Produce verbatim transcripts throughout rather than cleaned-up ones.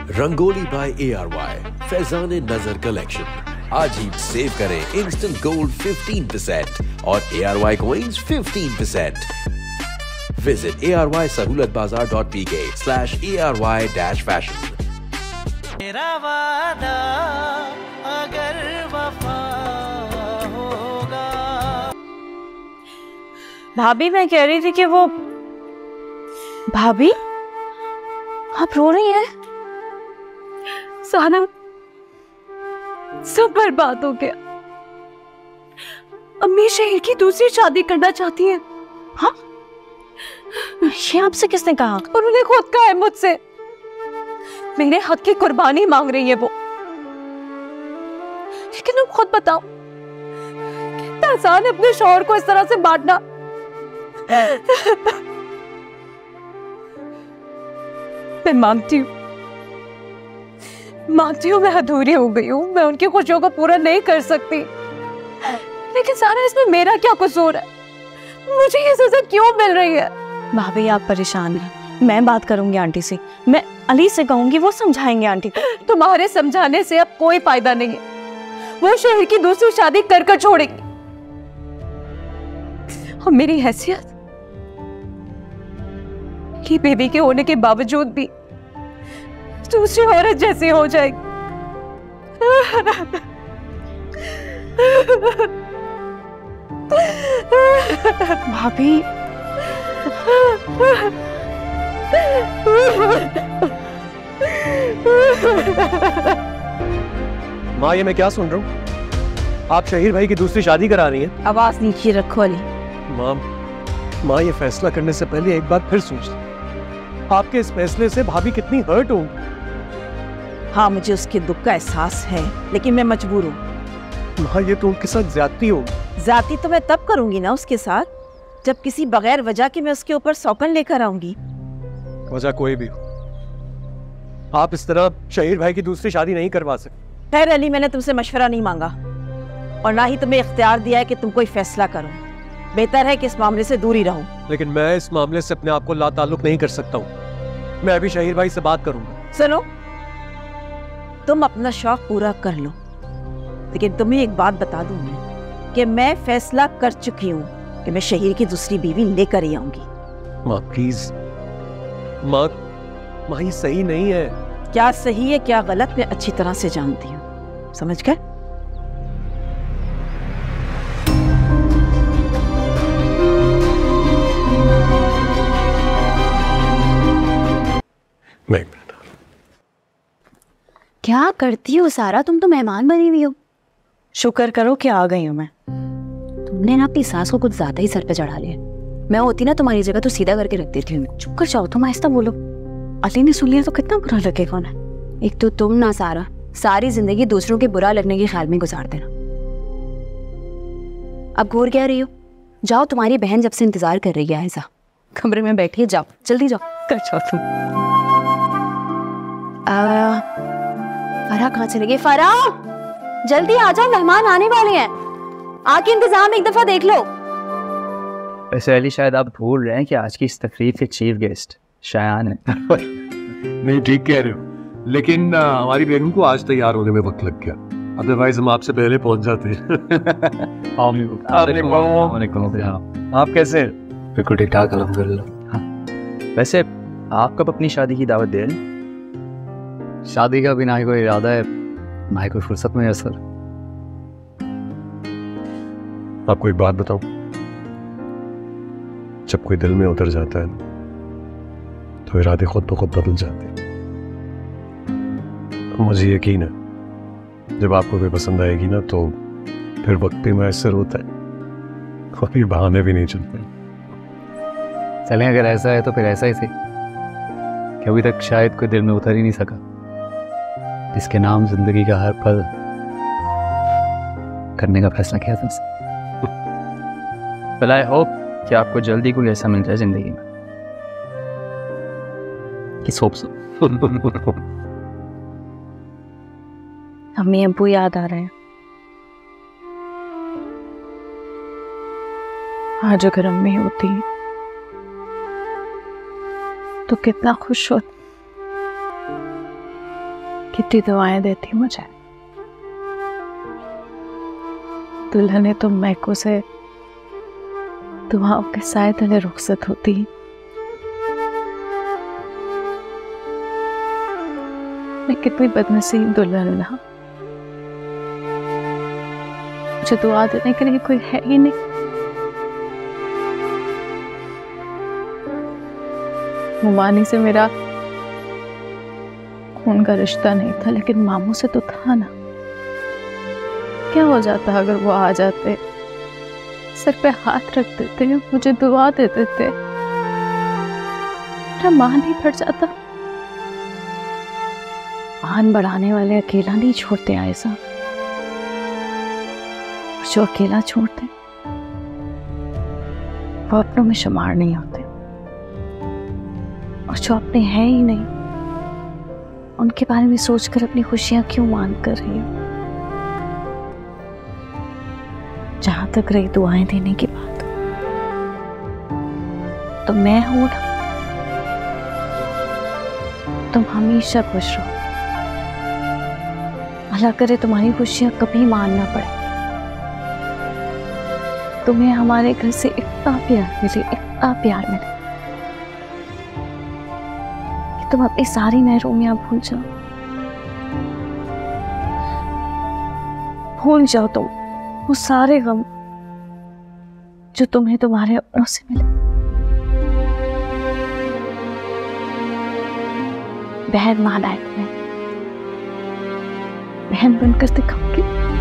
Rangoli by A R Y Faizan Nazar collection. आज ही save करें इंस्टेंट गोल्ड फिफ्टीन परसेंट और A R Y coins fifteen percent. Visit A R Y Sahulat Bazaar dot P K slash A R Y dash fashion. मेरा वादा अगर वफा होगा। भाभी मैं कह रही थी कि वो भाभी आप रो रही हैं? सानम सब बर्बाद हो गया। अम्मी शहीर की दूसरी शादी करना चाहती हैं। हाँ ये आपसे किसने कहा? उन्होंने खुद कहा है मुझसे। मेरे हक की कुर्बानी मांग रही है वो। लेकिन तुम खुद बताओ कितना आसान है अपने शौहर को इस तरह से बांटना। मैं मांगती हूँ मानती हूँ मैं अधूरी हो गई हूँ, मैं उनकी खुशियों को पूरा नहीं कर सकती, लेकिन सारा इसमें मेरा क्या कसूर है? मुझे ये सजा क्यों मिल रही है? भाभी आप परेशान हैं, मैं बात करूंगी आंटी से, मैं अली से कहूंगी, वो समझाएंगे आंटी को। तुम्हारे समझाने से अब कोई फायदा नहीं है। वो शहर की दूसरी शादी कर कर छोड़ेगी और मेरी हैसियत की बेबी के होने के बावजूद भी दूसरी औरत जैसी हो जाएगी। भाभी माँ, ये मैं क्या सुन रहा हूँ? आप शहीर भाई की दूसरी शादी करा रही हैं? आवाज नीचे रखो अली। माँ माँ ये फैसला करने से पहले एक बार फिर सोच, आपके इस फैसले से भाभी कितनी हर्ट होंगी। हाँ मुझे उसके दुख का एहसास है, लेकिन मैं मजबूर हूँ। माँ ये तो उनके साथ ज्यादती होगी। ज्यादती तो मैं तब करूंगी ना उसके साथ, जब किसी बगैर वजह के मैं उसके ऊपर सौकन लेकर आऊंगी। वजह कोई भी हो, आप इस तरह शहीर भाई की दूसरी शादी नहीं करवा सकते। खैर अली, मैंने तुमसे मशवरा नहीं मांगा और ना ही तुम्हें इख्तियार दिया है कि तुम कोई फैसला करो। बेहतर है कि इस मामले से दूर ही रहो। लेकिन मैं इस मामले से अपने आप को लाताल्लुक नहीं कर सकता हूँ। मैं अभी शहीर भाई से बात करूंगा। सुनो, तुम अपना शौक पूरा कर लो, लेकिन तुम्हें एक बात बता दूं मैं कि मैं फैसला कर चुकी हूँ कि मैं शहीर की दूसरी बीवी लेकर ही आऊंगी। माँ प्लीज, माँ माँ ये सही नहीं है। क्या सही है क्या गलत मैं अच्छी तरह से जानती हूँ, समझ गए? मैं एक मिनट। क्या करती हो सारा? तुम तो मेहमान बनी हुई हो। शुक्र करो कि आ गई हूँ मैं। तुमने ना अपनी सास को कुछ ज्यादा ही सर पे चढ़ा लिया। मैं होती ना तुम्हारी जगह तो सीधा करके रख देती हूँ। चुप कर जाओ, तुम आहिस्ता बोलो। अली ने सुन लिया तो कितना बुरा लगेगा उन्हें। एक तो तुम ना सारा सारी जिंदगी दूसरों के बुरा लगने के ख्याल में गुजार देना। अब घूर क्या रही हो? जाओ, तुम्हारी बहन जब से इंतजार कर रही है। ऐसा कमरे में बैठी, जाओ जल्दी जाओ। कर जाओ तुम। फरा कहाँ चले गई? फरा जल्दी आ जाओ, मेहमान आने वाले हैं। आके इंतजाम एक दफा देख लो। वैसे अली शायद आप भूल रहे हैं कि आज की इस तकरीब के चीफ गेस्ट शायान है। नहीं ठीक कह रहे हो, लेकिन आ, हमारी बेगम को आज तैयार होने में वक्त लग गया, अदरवाइज हम आपसे पहले पहुंच जाते हैं। आप कैसे? बिल्कुल ठीक ठाक अल्हम्दुलिल्लाह। हाँ। वैसे आप कब अपनी शादी की दावत दे रहे हैं? शादी का भी ना ही कोई इरादा है, ना ही कोई फुर्सत में है सर। आपको एक बात बताऊं, जब कोई दिल में उतर जाता है तो इरादे खुद ब खुद बदल जाते हैं। मुझे यकीन है जब आपको कोई पसंद आएगी ना तो फिर वक्त भी मैसर होता है, कोई बहाने भी नहीं चलते। चलें अगर ऐसा है तो फिर ऐसा ही सही, कि अभी तक शायद कोई दिल में उतर ही नहीं सका, जिसके नाम जिंदगी का हर पल करने का फैसला किया था। Well, I hope कि आपको जल्दी कोई ऐसा मिल जाए जिंदगी में। किस होप से? अम्मी अब्बू याद आ रहे हैं। आज अगर अम्मी होती तो कितना खुश होती। कितनी दुआएं देती मुझे। दुल्हने तो मैको से दुआओं के साए तले रुखसत होती। मैं कितनी बदनसीब दुल्हन ना, मुझे दुआ देने के लिए कोई है ही नहीं। मुमानी से मेरा खून का रिश्ता नहीं था, लेकिन मामू से तो था ना। क्या हो जाता अगर वो आ जाते, सर पे हाथ रख देते, मुझे दुआ दे देते, मेरा मान नहीं फट जाता। मान बढ़ाने वाले अकेला नहीं छोड़ते ऐसा, जो अकेला छोड़ते वो अपनों में शुमार नहीं होते, और जो अपने हैं ही नहीं उनके बारे में सोचकर अपनी खुशियां क्यों मान कर रही हूं। जहां तक रही दुआएं देने की बात, तो मैं हूं ना, तुम हमेशा खुश रहो। अल्लाह करे तुम्हारी खुशियां कभी मानना पड़े। तुम्हें हमारे घर से इतना प्यार मिले, इतना प्यार मिले कि तुम अपनी सारी महरूमियां भूल जाओ। भूल जाओ तुम वो सारे गम जो तुम्हें तुम्हारे अपनों से मिले। बहन माना है तुम्हें, बहन बनकर दिखाऊंगी।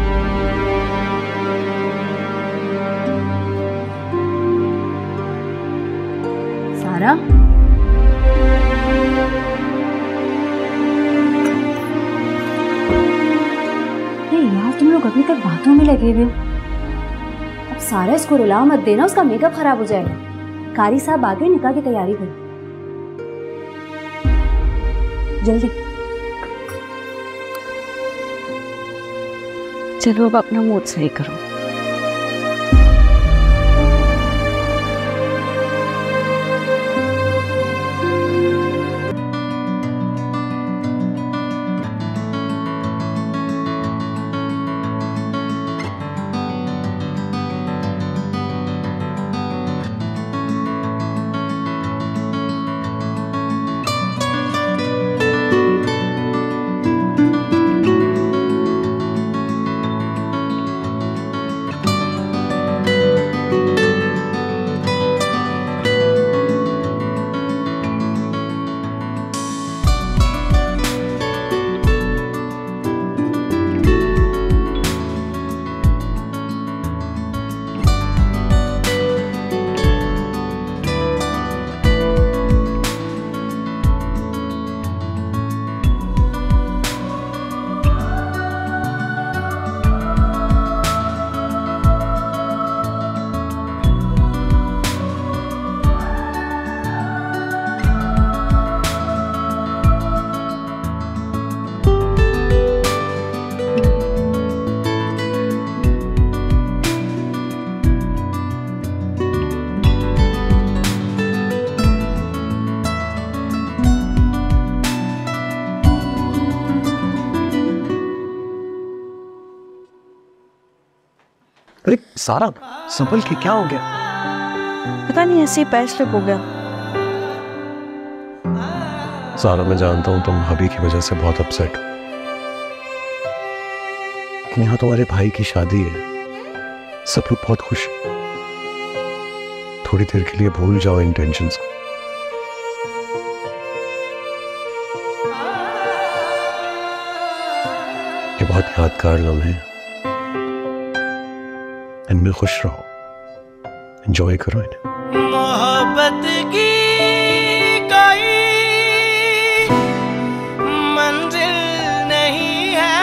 सारा, यार तुम लोग अभी तक बातों में लगे हुए हो। अब सारा इसको रुला मत देना, उसका मेकअप खराब हो जाएगा। कारी साहब आ गए, निकाह की तैयारी करो जल्दी। चलो अब अपना मूड सही करो। अरे सारा, संभल के, क्या हो गया? पता नहीं, ऐसे ही पैर स्लिप हो गया। सारा, मैं जानता हूं तुम भाभी की वजह से बहुत अपसेट हो, लेकिन यहाँ तुम्हारे भाई की शादी है, सब लोग बहुत खुश हैं। थोड़ी देर के लिए भूल जाओ इन टेंशन्स को। ये बहुत यादगार लम्हे हैं, इनमें खुश रहो, एंजॉय करो इन्हें। मोहब्बत की कोई मंजिल नहीं है,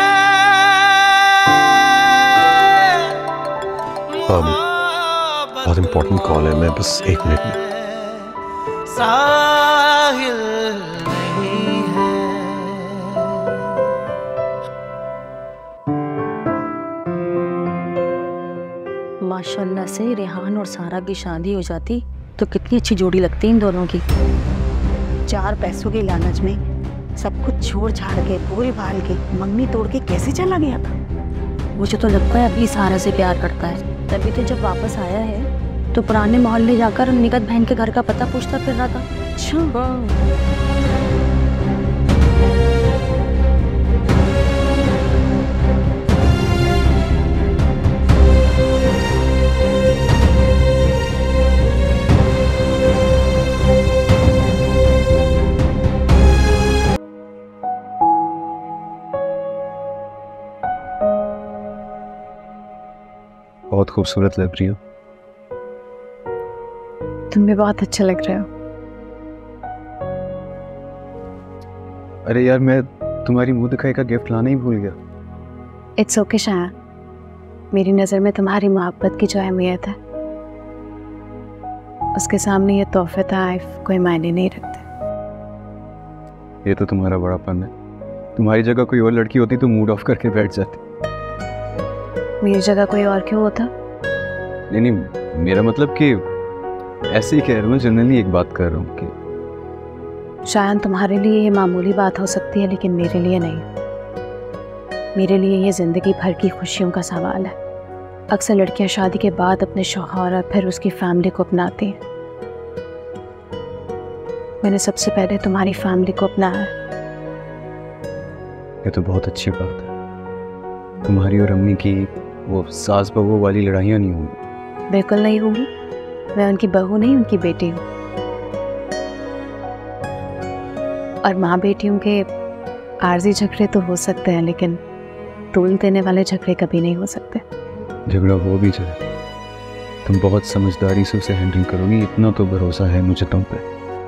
बहुत इंपॉर्टेंट कॉल है, मैं बस एक मिनट में। साहिल नहीं है। माशाल्लाह से रेहान और सारा की शादी हो जाती तो कितनी अच्छी जोड़ी लगती इन दोनों की। चार पैसों के लालच में सब कुछ छोड़ छाड़ के पूरे भाल के मंगनी तोड़ के कैसे चला गया था? मुझे तो लगता है अभी सारा से प्यार करता है, तभी तो जब वापस आया है तो पुराने मोहल्ले जाकर निगत बहन के घर का पता पूछता फिर रहा था। अच्छा, बहुत खूबसूरत लग रही हो। तुम भी बहुत अच्छे लग रहे हो। अरे यार, मैं तुम्हारी मुंह दिखाई का गिफ्ट लाना ही भूल गया। इट्स ओके शायन, मेरी नज़र में तुम्हारी मोहब्बत की जो अहमियत है उसके सामने ये तोहफे ताइफ कोई मायने नहीं रखते। ये तो तुम्हारा बड़ापन है। तुम्हारी जगह कोई और लड़की होती तो मूड ऑफ करके बैठ जाती। मेरी जगह कोई और क्यों होता? नहीं नहीं, मेरा मतलब कि ऐसे ही कह रहा हूँ, जनरली एक बात कर रहा हूँ कि शायद तुम्हारे लिए ये मामूली बात हो सकती है लेकिन मेरे लिए नहीं। मेरे लिए ये जिंदगी भर की खुशियों का सवाल है। अक्सर लड़कियां शादी के बाद अपने शौहर और फिर उसकी फैमिली को अपनाती हैं। मैंने सबसे पहले तुम्हारी फैमिली को अपनाया। ये तो बहुत अच्छी बात है। तुम्हारी और अम्मी की वो सास बहू वाली लड़ाइयाँ नहीं होंगी? बिल्कुल नहीं होगी। मैं उनकी बहू नहीं, उनकी बेटी हूँ। और माँ बेटियों के आर्जी झगड़े तो हो सकते हैं लेकिन तूल देने वाले झगड़े कभी नहीं हो सकते। झगड़ा हो भी जाए, तुम बहुत समझदारी से उसे हैंडल करोगी, इतना तो भरोसा है मुझे तुम पे।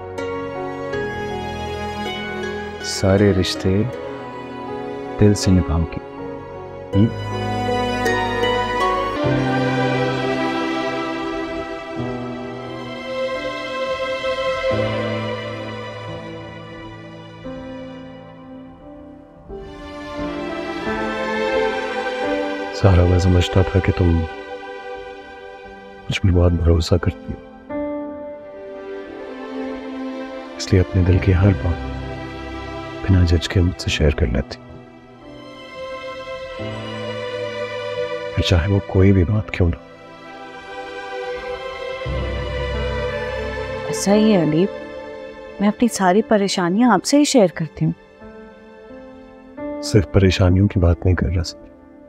सारे रिश्ते दिल से निभाओगी। हम्म? सारा मैं समझता था कि तुम मुझ पर बहुत भरोसा करती हो, इसलिए अपने दिल की हर बात बिना जज के मुझसे शेयर कर लेती, फिर चाहे वो कोई भी बात क्यों ना। ऐसा ही है अलीब, मैं अपनी सारी परेशानियां आपसे ही शेयर करती हूँ। सिर्फ परेशानियों की बात नहीं कर रहा सर।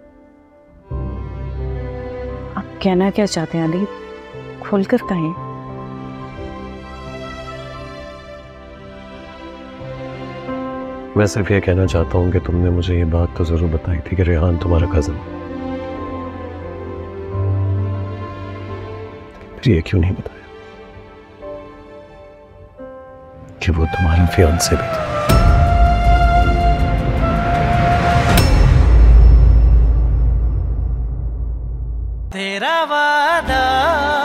आप कहना क्या चाहते हैं अलीब, खुलकर कहें। मैं सिर्फ ये कहना चाहता हूँ कि तुमने मुझे ये बात तो जरूर बताई थी कि रेहान तुम्हारा कजन, फिर ये क्यों नहीं बताया कि वो तुम्हारा फियांसे भी था? तेरा वादा